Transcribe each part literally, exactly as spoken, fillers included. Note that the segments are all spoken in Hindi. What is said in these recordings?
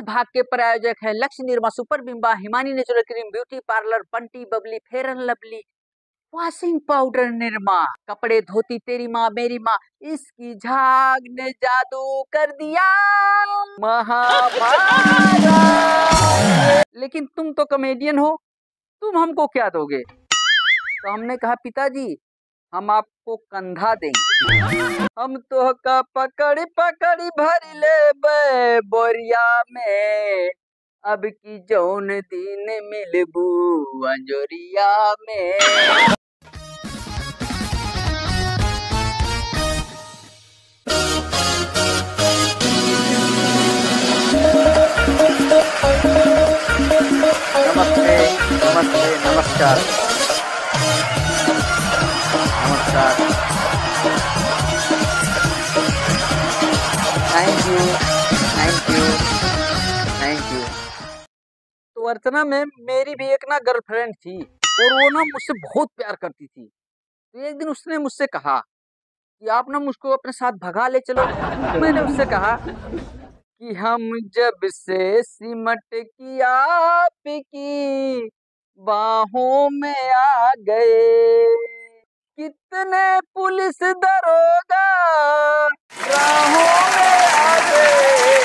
भाग के प्रायोजक है लक्ष्य Nirma super Bimba Himani natural cream beauty parlour Bunty Babli Fair and Lovely washing powder Nirma कपड़े धोती तेरी माँ मेरी माँ इसकी झाग ने जादू कर दिया महाभारत। लेकिन तुम तो कॉमेडियन हो, तुम हमको क्या दोगे? तो हमने कहा पिताजी हम आपको कंधा देंगे। हम तो का पकड़ी पकड़ी भर ले बोरिया में अब की जौन दिन मिलबू अंजोरिया में। नमस्ते नमस्ते नमस्कार नमस्कार thank you thank you thank you. तो अर्चना में मेरी भी एक ना गर्लफ्रेंड थी और वो ना मुझसे बहुत प्यार करती थी। तो एक दिन उसने मुझसे कहा कि आप ना मुझको अपने साथ भगा ले चलो। मैंने उससे कहा कि हम जब से सिमट की आपकी बाहों में आ गए कितने पुलिस दरोगा राहों में आ गए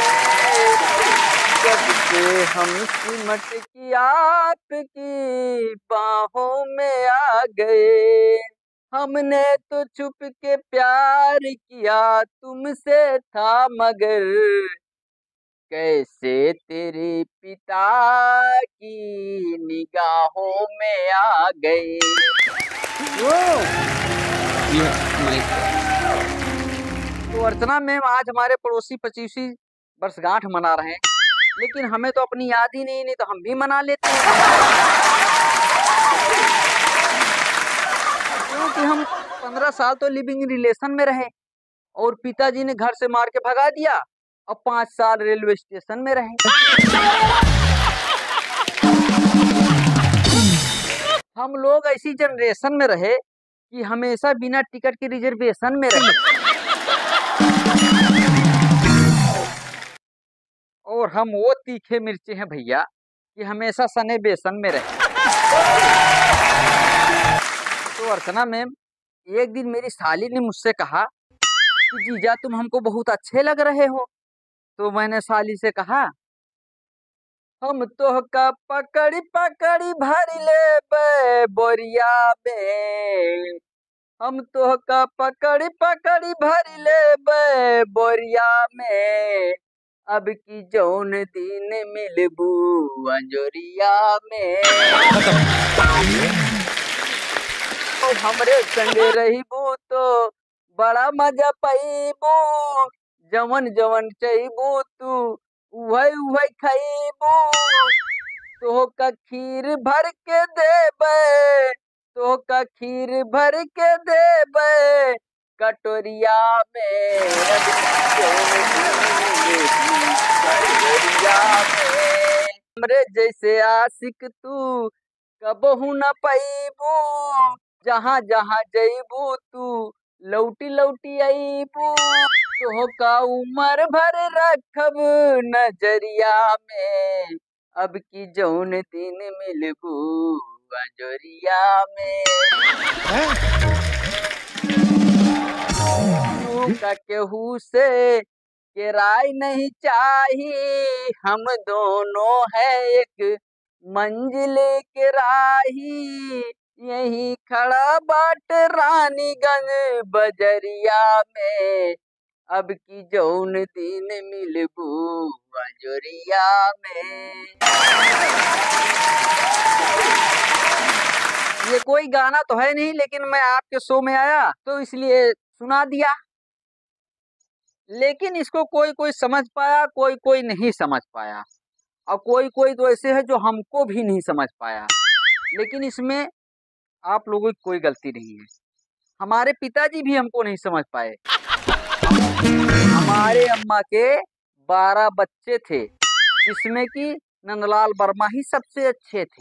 जब से हम सिमट की आपकी बाहों में आ गए। हमने तो छुप के प्यार किया तुमसे था मगर कैसे तेरे पिता की निगाहों में आ गए। तो अर्चना मैम आज हमारे पड़ोसी पच्चीसवीं वर्षगांठ मना रहे हैं, लेकिन हमें तो अपनी याद ही नहीं नहीं तो हम भी मना लेते हैं क्योंकि हम पंद्रह साल तो लिविंग रिलेशन में रहे और पिताजी ने घर से मार के भगा दिया और पांच साल रेलवे स्टेशन में रहे। हम लोग ऐसी जनरेशन में रहे कि हमेशा बिना टिकट के रिजर्वेशन में रहे और हम वो तीखे मिर्चे हैं भैया कि हमेशा सने बेसन में रहे। तो अर्चना मैम एक दिन मेरी साली ने मुझसे कहा कि जीजा तुम हमको बहुत अच्छे लग रहे हो। तो मैंने साली से कहा हम तो का पकड़ी पकड़ी भर ले बोरिया में हम तो का पकड़ी पकड़ी भर ले बोरिया में अब की जौन दिन मिलबू अंजोरिया में तो हमरे संगे रहीबू तो बड़ा मजा पाईबू जवन जवन चाहबू तू उहै उहै खाईबू तो का खीर भर के देबे तो का खीर भर के देबे कटोरिया में हमरे जैसे आशिक तू कबहू न पाईबू जहाँ जहाँ जईबू तू लौटी लौटी आईबू तो का उमर भर रखब नजरिया में अब की जौन दिन मिलबू अंजोरिया में तू का केहू से के राय नहीं चाहिए हम दोनों है एक मंजिल के राही यही खड़ा बाट रानीगंज बजरिया में अब की जौन दिन मिलबू अंजोरिया में। ये कोई गाना तो है नहीं लेकिन मैं आपके शो में आया तो इसलिए सुना दिया, लेकिन इसको कोई कोई समझ पाया कोई कोई नहीं समझ पाया और कोई कोई तो ऐसे है जो हमको भी नहीं समझ पाया। लेकिन इसमें आप लोगों की कोई गलती नहीं है, हमारे पिताजी भी हमको नहीं समझ पाए। हमारे अम्मा के बारह बच्चे थे जिसमें कि नंदलाल वर्मा ही सबसे अच्छे थे।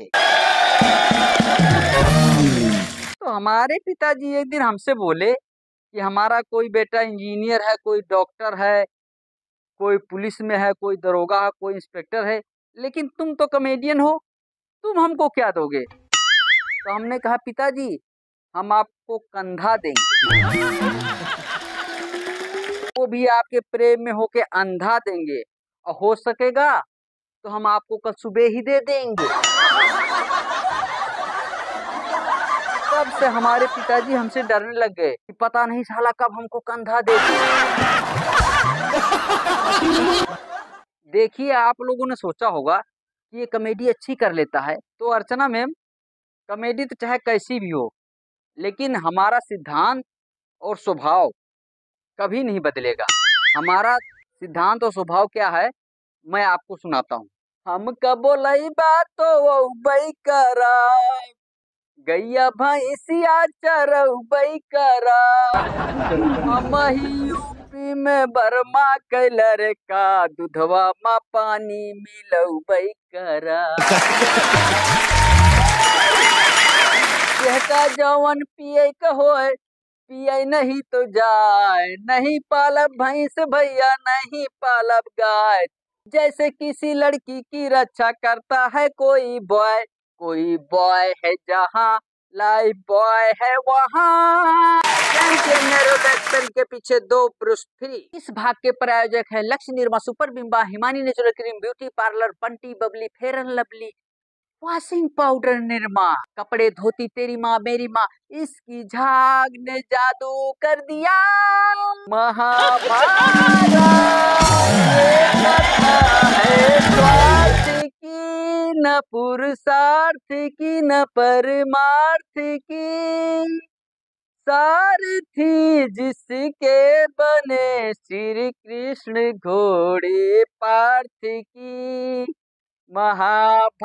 तो हमारे पिताजी एक दिन हमसे बोले कि हमारा कोई बेटा इंजीनियर है कोई डॉक्टर है कोई पुलिस में है, कोई दरोगा है, कोई इंस्पेक्टर है, लेकिन तुम तो कॉमेडियन हो, तुम हमको क्या दोगे? तो हमने कहा पिताजी हम आपको कंधा देंगे, वो भी आपके प्रेम में होके अंधा देंगे, और हो सकेगा तो हम आपको कल सुबह ही दे देंगे। तब से हमारे पिताजी हमसे डरने लग गए कि पता नहीं साला कब हमको कंधा दे दे। देखिए आप लोगों ने सोचा होगा कि ये कॉमेडी अच्छी कर लेता है, तो अर्चना मैम कॉमेडी तो चाहे कैसी भी हो, लेकिन हमारा सिद्धांत और स्वभाव कभी नहीं बदलेगा। हमारा सिद्धांत और स्वभाव क्या है, मैं आपको सुनाता हूँ। हम कबो लई बात तो वो बई करा, गैया भैंसिया चरउबई करा, हम ही यूपी में बर्मा कैलर का, दूधवा मा पानी मिलउबई करा। कहता जवन पिए कहोए, पिए नहीं तो जाए, नहीं पालब भैंस भैया नहीं पालब गाय, जैसे किसी लड़की की रक्षा करता है कोई बॉय, कोई बॉय है जहाँ लाइफ बॉय है वहाँ। के पीछे दो पुरुष थ्री। इस भाग के प्रायोजक है लक्ष्य Nirma super Bimba, Himani natural cream beauty parlour, Bunty Babli, Fair and Lovely, washing powder Nirma, कपड़े धोती तेरी माँ मेरी माँ, इसकी झाग ने जादू कर दिया। महाभारत है स्वार्थ की न पुरुषार्थ की न परमार्थ की, सारथी जिसके बने श्री कृष्ण घोड़े पार्थ की, महाभारत।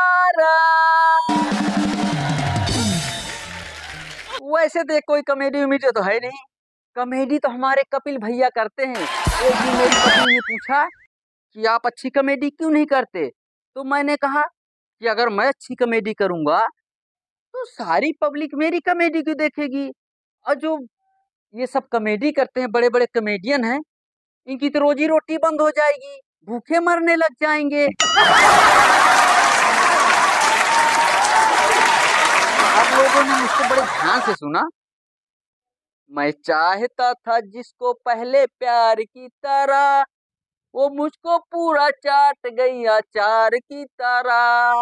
वैसे तो कोई कॉमेडी उमेडी तो है नहीं, कॉमेडी तो हमारे कपिल भैया करते हैं। एक दिन मेरी पत्नी ने पूछा कि आप अच्छी कॉमेडी क्यों नहीं करते, तो मैंने कहा कि अगर मैं अच्छी कॉमेडी करूंगा तो सारी पब्लिक मेरी कॉमेडी क्यों देखेगी, और जो ये सब कॉमेडी करते हैं बड़े बड़े कॉमेडियन हैं, इनकी तो रोजी रोटी बंद हो जाएगी, भूखे मरने लग जाएंगे। आप लोगों ने मुझको बड़े ध्यान से सुना। मैं चाहता था जिसको पहले प्यार की तरह, वो मुझको पूरा चाट गई अचार की तरह।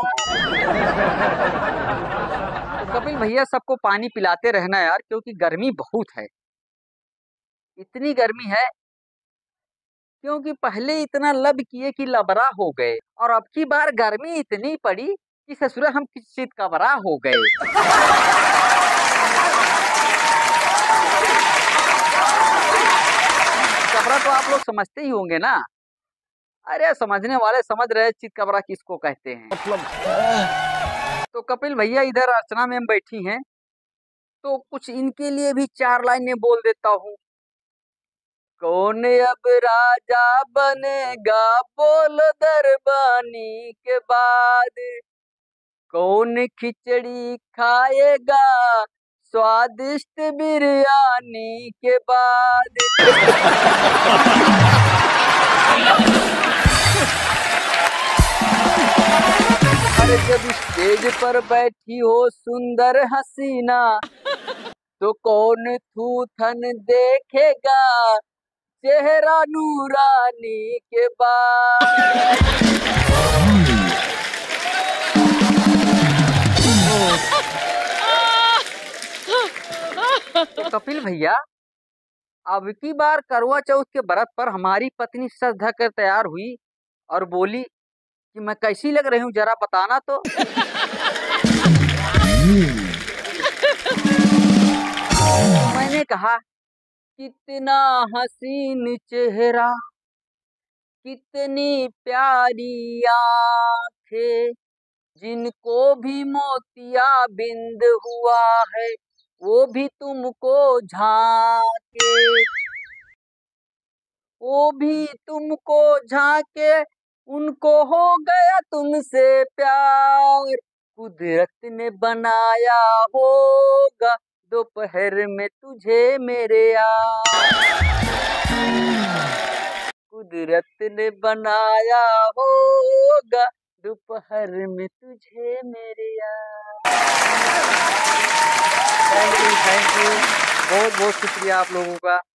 तो कपिल भैया सबको पानी पिलाते रहना यार, क्योंकि गर्मी बहुत है। इतनी गर्मी है क्योंकि पहले इतना लब किए कि लबरा हो गए, और अब की बार गर्मी इतनी पड़ी कि ससुरा हम किसी कबरा हो गए। कबरा तो आप लोग समझते ही होंगे ना, अरे समझने वाले समझ रहे चित कबरा किसको कहते हैं। मतलब तो कपिल भैया इधर अर्चना मैम बैठी हैं, तो कुछ इनके लिए भी चार लाइनें बोल देता हूँ। कौन अब राजा बनेगा बोल दरबानी के बाद, कौन खिचड़ी खाएगा स्वादिष्ट बिरयानी के बाद। अरे जब स्टेज पर बैठी हो सुंदर हसीना, तो कौन थूथन देखेगा चेहरा नूरानी के बाद। तो कपिल भैया अब की बार करवा चौथ के व्रत पर हमारी पत्नी सज धज कर तैयार हुई और बोली कि मैं कैसी लग रही हूँ जरा बताना तो। मैंने कहा कितना हसीन चेहरा, कितनी प्यारी आंखें, जिनको भी मोतिया बिंद हुआ है वो भी तुमको झांके, वो भी तुमको झांके, उनको हो गया तुमसे प्यार, कुदरत ने बनाया होगा दोपहर में तुझे मेरे यार, कुदरत ने बनाया होगा दोपहर में तुझे मेरे यार। थैंक यू थैंक यू बहुत बहुत शुक्रिया आप लोगों का।